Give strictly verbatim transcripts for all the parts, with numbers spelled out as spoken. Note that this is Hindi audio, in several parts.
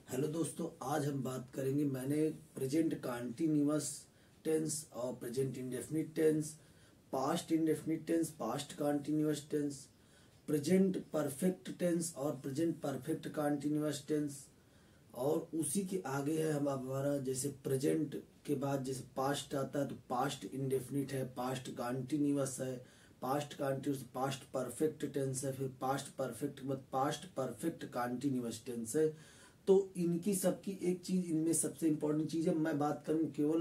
हेलो दोस्तों, आज हम बात करेंगे। मैंने प्रेजेंट कंटीन्यूअस टेंस और present indefinite tense, past indefinite tense, past continuous tense, present perfect tense और प्रेजेंट परफेक्ट कंटीन्यूअस टेंस, और उसी के आगे है हम हमारा जैसे प्रेजेंट के बाद जैसे पास्ट आता है तो पास्ट इंडेफिनिट है, पास्ट कंटीन्यूअस है, past continuous past perfect tense है, फिर पास्ट परफेक्ट के बाद पास्ट परफेक्ट कंटीन्यूअस टेंस है। तो इनकी सबकी एक चीज, इनमें सबसे इंपॉर्टेंट चीज है, मैं बात करूं केवल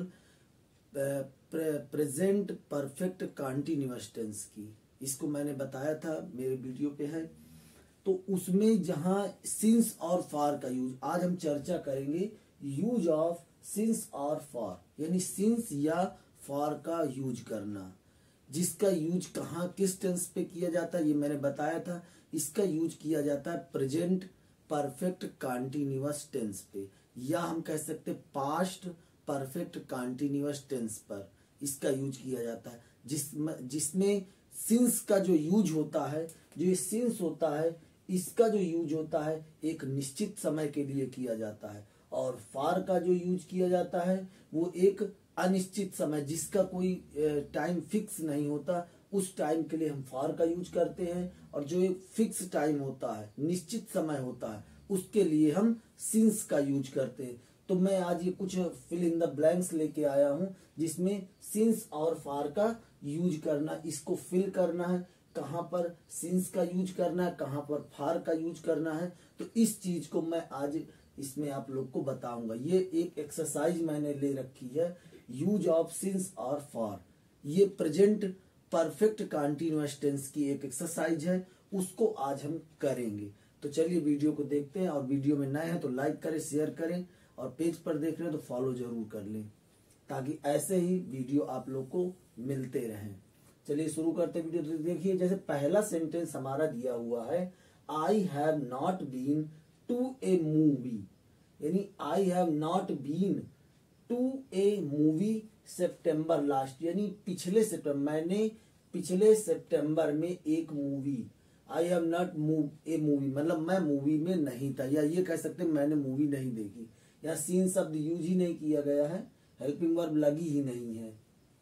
प्रेजेंट परफेक्ट कंटीन्यूअस टेंस की। इसको मैंने बताया था, मेरे वीडियो पे है। तो उसमें जहां सिंस और फॉर का यूज, आज हम चर्चा करेंगे यूज ऑफ सिंस और फॉर, यानी सिंस या फॉर का यूज करना, जिसका यूज कहाँ किस टेंस पे किया जाता है ये मैंने बताया था। इसका यूज किया जाता है प्रेजेंट परफेक्ट कंटीन्यूअस टेंस पे, या हम कह सकते पास्ट परफेक्ट कंटीन्यूअस टेंस पर इसका यूज किया जाता है, जिसमें जिसमें सिंस का जो यूज होता है, जो ये सिंस होता है, इसका जो यूज होता है एक निश्चित समय के लिए किया जाता है, और फॉर का जो यूज किया जाता है वो एक अनिश्चित समय, जिसका कोई टाइम फिक्स नहीं होता, उस टाइम के लिए हम फॉर का यूज करते हैं। और जो एक फिक्स टाइम होता है, निश्चित समय होता है, उसके लिए हम सिंस का यूज करते हैं। तो मैं आज ये कुछ फिल इन द ब्लैंक्स लेके आया हूं, जिसमें सिंस और फॉर का यूज करना, इसको फिल करना है, कहां पर सिंस का यूज करना है, कहां पर फॉर का यूज करना है। तो इस चीज को मैं आज इसमें आप लोग को बताऊंगा। ये एक एक्सरसाइज मैंने ले रखी है, यूज ऑफ सिंस और फॉर। ये प्रेजेंट परफेक्ट कंटीन्यूअस टेंस की एक एक्सरसाइज है, उसको आज हम करेंगे। तो चलिए वीडियो को देखते हैं, और वीडियो में नए हैं तो लाइक करें, शेयर करें, और पेज पर देख रहे हैं तो फॉलो जरूर कर लें, ताकि ऐसे ही वीडियो आप लोग को मिलते रहें। चलिए शुरू करते हैं वीडियो। देखिए, जैसे पहला सेंटेंस हमारा दिया हुआ है, I have not been to a movie, यानी I have not been to a movie September last, यानी पिछले सितंबर, मैंने पिछले सितंबर में एक movie, I have not move a movie मतलब मैं मूवी में नहीं था, या ये कह सकते मैंने मूवी नहीं देखी। या सीन शब्द यूज ही नहीं किया गया है, हेल्पिंग वर्ब लगी ही नहीं है।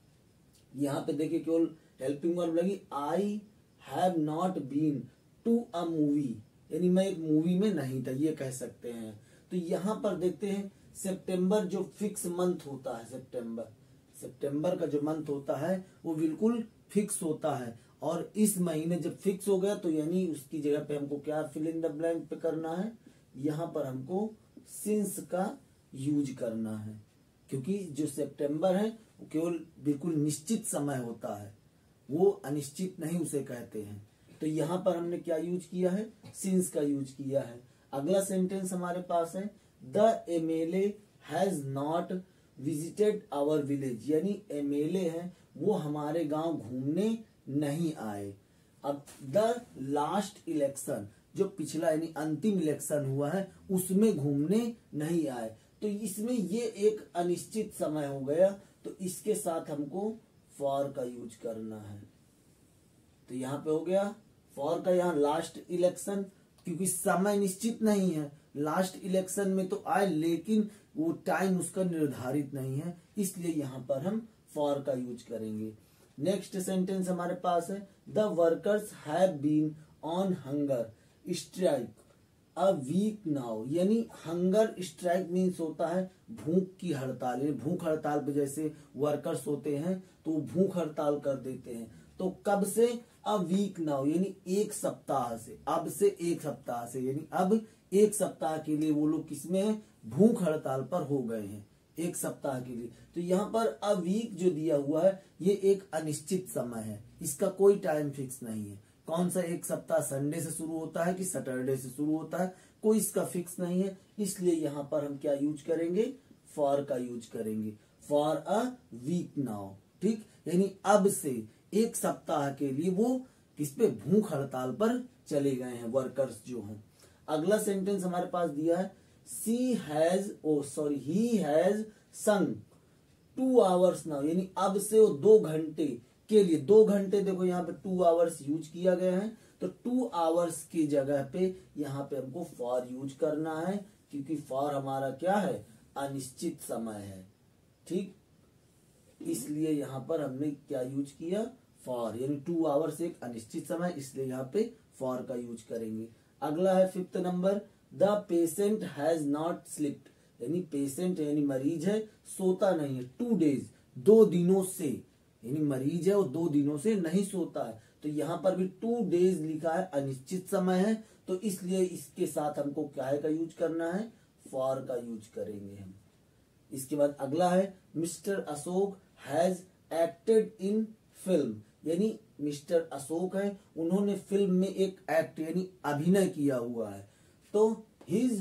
यहाँ पे देखिए केवल हेल्पिंग वर्ब लगी, I have not been to a movie, यानी मैं एक मूवी में नहीं था, ये कह सकते हैं। तो यहाँ पर देखते हैं सितंबर जो फिक्स मंथ होता है, सितंबर सितंबर का जो मंथ होता है वो बिल्कुल फिक्स होता है, और इस महीने जब फिक्स हो गया तो यानी उसकी जगह पे हमको क्या फिल इन द ब्लैंक पे करना है, यहाँ पर हमको सिंस का यूज करना है, क्योंकि जो सितंबर है वो केवल बिल्कुल निश्चित समय होता है, वो अनिश्चित नहीं उसे कहते हैं। तो यहाँ पर हमने क्या यूज किया है, सिंस का यूज किया है। अगला सेंटेंस हमारे पास है, the MLA has not visited our village, यानी एमएलए है वो हमारे गांव घूमने नहीं आए। अब द लास्ट इलेक्शन, जो पिछला यानी अंतिम इलेक्शन हुआ है उसमें घूमने नहीं आए, तो इसमें ये एक अनिश्चित समय हो गया, तो इसके साथ हमको फॉर का यूज करना है। तो यहाँ पे हो गया फॉर का, यहाँ लास्ट इलेक्शन, क्योंकि समय निश्चित नहीं है, लास्ट इलेक्शन में तो आए लेकिन वो टाइम उसका निर्धारित नहीं है, इसलिए यहाँ पर हम फॉर का यूज करेंगे। नेक्स्ट सेंटेंस हमारे पास है, the workers have been on hunger strike a week now, यानी हंगर स्ट्राइक मीन्स होता है भूख की हड़ताल, यानी भूख हड़ताल पे जैसे वर्कर्स होते हैं तो भूख हड़ताल कर देते हैं। तो कब से, अ वीक नाउ, यानी एक सप्ताह से, अब से एक सप्ताह से, यानी अब एक सप्ताह के लिए वो लोग किसमें है, भूख हड़ताल पर हो गए हैं एक सप्ताह के लिए। तो यहाँ पर अ वीक जो दिया हुआ है ये एक अनिश्चित समय है, इसका कोई टाइम फिक्स नहीं है। कौन सा एक सप्ताह संडे से शुरू होता है कि सैटरडे से शुरू होता है, कोई इसका फिक्स नहीं है, इसलिए यहाँ पर हम क्या यूज करेंगे, फॉर का यूज करेंगे, फॉर अ वीक नाउ, ठीक, यानी अब से एक सप्ताह के लिए वो किस पे, भूख हड़ताल पर चले गए हैं वर्कर्स जो हैं। अगला सेंटेंस हमारे पास दिया है, she has oh sorry he has sung two hours now, यानी अब से वो दो घंटे के लिए, दो घंटे देखो यहाँ पे टू आवर्स यूज किया गया है, तो टू आवर्स की जगह पे यहाँ पे हमको फॉर यूज करना है। क्योंकि फॉर हमारा क्या है, अनिश्चित समय है, ठीक। इसलिए यहाँ पर हमने क्या यूज किया, फॉर, यानी टू आवर्स एक अनिश्चित समय, इसलिए यहाँ पे फॉर का यूज करेंगे। अगला है fifth number, the patient has not slipped, यानी पेशेंट यानी मरीज है, सोता नहीं है, टू डेज, दो दिनों से, यानी मरीज है और दो दिनों से नहीं सोता है। तो यहाँ पर भी टू डेज लिखा है, अनिश्चित समय है, तो इसलिए इसके साथ हमको क्या है का यूज करना है, फॉर का यूज करेंगे हम। इसके बाद अगला है, mister Ashok has acted in film, यानी मिस्टर अशोक है, उन्होंने फिल्म में एक एक्ट यानी अभिनय किया हुआ है। तो हिज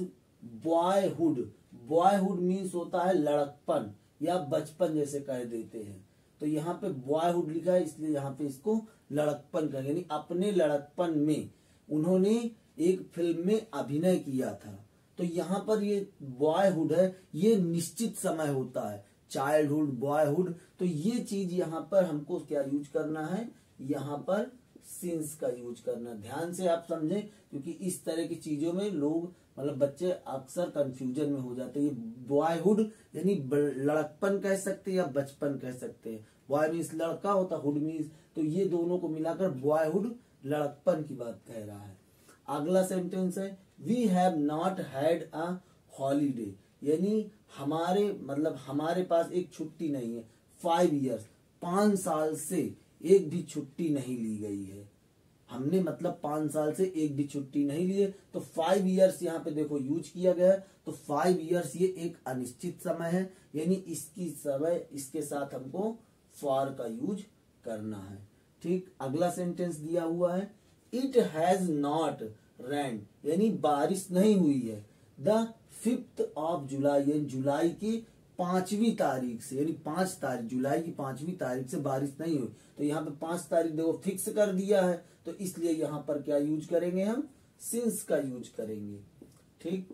बॉयहुड, बॉयहुड मीन्स होता है लड़कपन या बचपन जैसे कह देते हैं। तो यहाँ पे बॉयहुड लिखा है, इसलिए यहाँ पे इसको लड़कपन का, यानी अपने लड़कपन में उन्होंने एक फिल्म में अभिनय किया था। तो यहाँ पर ये बॉयहुड है, ये निश्चित समय होता है, चाइल्डहुड, बॉयहुड। तो ये चीज यहाँ पर हमको क्या यूज करना है, यहाँ पर सिंस का यूज करना। ध्यान से आप समझें, क्योंकि इस तरह की चीजों में लोग मतलब बच्चे अक्सर कंफ्यूजन में हो जाते हैं। ये बॉयहुड यानी लड़कपन कह सकते हैं या बचपन कह सकते हैं। बॉय मीन्स लड़का होता, हुड मीन्स, तो ये दोनों को मिलाकर बॉयहुड लड़कपन की बात कह रहा है। अगला सेंटेंस है, we have not had a holiday, यानी हमारे मतलब हमारे पास एक छुट्टी नहीं है। फाइव इयर्स, पांच साल से एक भी छुट्टी नहीं ली गई है हमने, मतलब पांच साल से एक भी छुट्टी नहीं ली है। तो फाइव इयर्स यहाँ पे देखो यूज किया गया है। तो फाइव इयर्स ये एक अनिश्चित समय है, यानी इसकी समय इसके साथ हमको फॉर का यूज करना है, ठीक। अगला सेंटेंस दिया हुआ है, इट हैज नॉट रेन, यानी बारिश नहीं हुई है। द फिफ्थ ऑफ जुलाई, यानी जुलाई की पांचवी तारीख से, यानी पांच तारीख, जुलाई की पांचवी तारीख से बारिश नहीं हुई। तो यहाँ पे पांच तारीख देखो फिक्स कर दिया है, तो इसलिए यहाँ पर क्या यूज करेंगे हम, सिंस का यूज करेंगे, ठीक।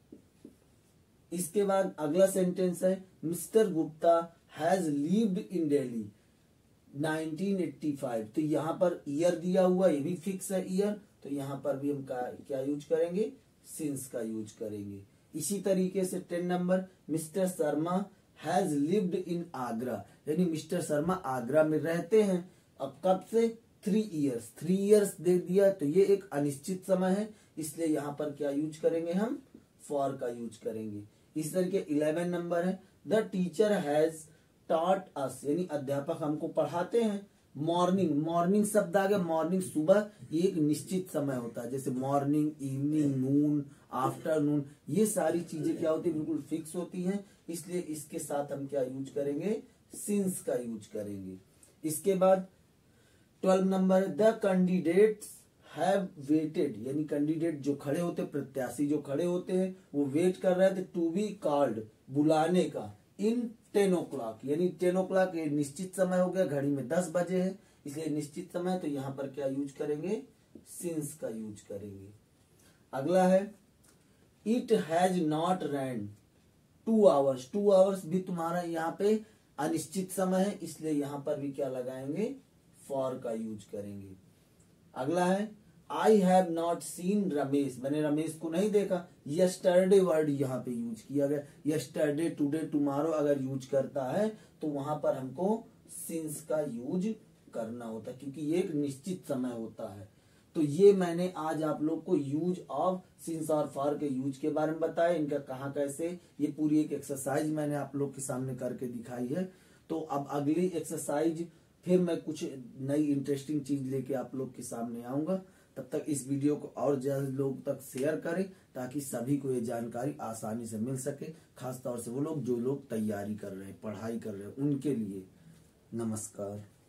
इसके बाद अगला सेंटेंस है, mister Gupta has lived in Delhi nineteen eighty five. तो यहाँ पर ईयर दिया हुआ, ये भी फिक्स है ईयर, तो यहाँ पर भी हम क्या यूज करेंगे, सिंस का यूज करेंगे। इसी तरीके से ten number, mister Sharma has lived in Agra, यानी मिस्टर शर्मा आगरा में रहते हैं। अब कब से, थ्री इयर्स, थ्री इयर्स दे दिया, तो ये एक अनिश्चित समय है, इसलिए यहाँ पर क्या यूज करेंगे हम, फॉर का यूज करेंगे। इस तरीके इलेवन नंबर है, the teacher has taught us, यानी अध्यापक हमको पढ़ाते हैं। मॉर्निंग, मॉर्निंग शब्द आ गया, मॉर्निंग सुबह, ये एक निश्चित समय होता है, जैसे मॉर्निंग, इवनिंग, नून, आफ्टरनून, ये सारी चीजें क्या होती है, बिल्कुल फिक्स होती हैं, इसलिए इसके साथ हम क्या यूज करेंगे, सिंस का यूज करेंगे। इसके बाद twelve number, the candidates have waited, यानी कैंडिडेट जो खड़े होते, प्रत्याशी जो खड़े होते हैं, वो वेट कर रहे थे, टू बी कॉल्ड, बुलाने का, इन टेन ओ क्लॉक, यानी टेन ओ क्लॉक ये निश्चित समय हो गया, घड़ी में दस बजे है, इसलिए निश्चित समय, तो यहाँ पर क्या यूज करेंगे, सिंस का यूज करेंगे। अगला है, it has not rain two hours, two hours भी तुम्हारा यहाँ पे अनिश्चित समय है, इसलिए यहाँ पर भी क्या लगाएंगे, फॉर का यूज करेंगे। अगला है, I have not seen Ramesh, मैंने रमेश को नहीं देखा। यस्टरडे वर्ड यहाँ पे यूज किया गया, यस्टरडे, टुडे, टुमारो अगर यूज करता है तो वहां पर हमको सिंस का यूज करना होता है, क्योंकि ये एक निश्चित समय होता है। तो ये मैंने आज आप लोग को यूज ऑफ सिंस और फॉर के यूज के बारे में बताया, इनका कहाँ कैसे, ये पूरी एक एक्सरसाइज मैंने आप लोग के सामने करके दिखाई है। तो अब अगली एक्सरसाइज फिर मैं कुछ नई इंटरेस्टिंग चीज लेके आप लोग के सामने आऊंगा। तब तक इस वीडियो को और ज्यादा लोग तक शेयर करें, ताकि सभी को ये जानकारी आसानी से मिल सके, खास तौर से वो लोग जो लोग तैयारी कर रहे हैं, पढ़ाई कर रहे हैं, उनके लिए। नमस्कार।